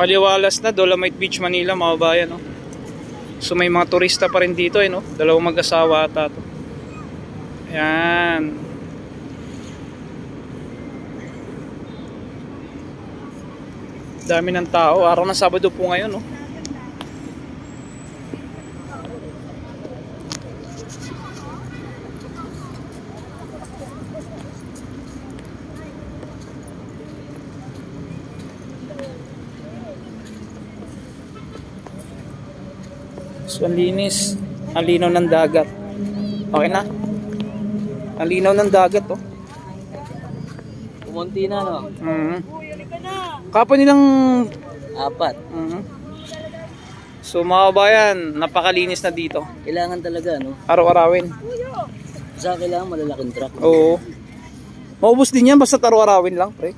Maliwalas na, Dolomite Beach, Manila, mga bayan, no? So may mga turista pa rin dito, no? Dalawang mag-asawa ata to. Ayan. Dami ng tao. Araw ng Sabado po ngayon, no? So, ang linis. Ang linaw ng dagat. Okay na? Ang linaw ng dagat, oh. Pumunti na, no? Kapon nilang 4. So mga kabayan, napakalinis na dito. Kailangan talaga, no? Araw-arawin. Sa kailangan malalaking truck. Oo. Maubos din yan basta araw-arawin lang, pre.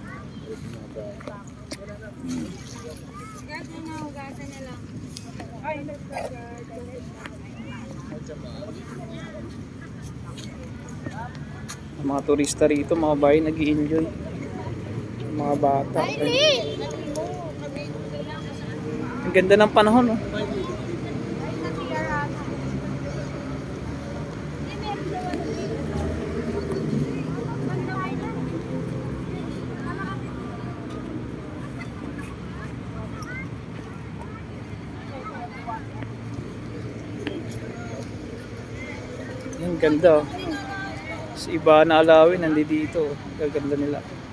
Ang mga turista rito, mga bayan, nag-i-enjoy. Mga bata. Ang ganda ng panahon, oh. Ang ganda, oh. Sa iba na alawin, nandito dito. Gaganda nila.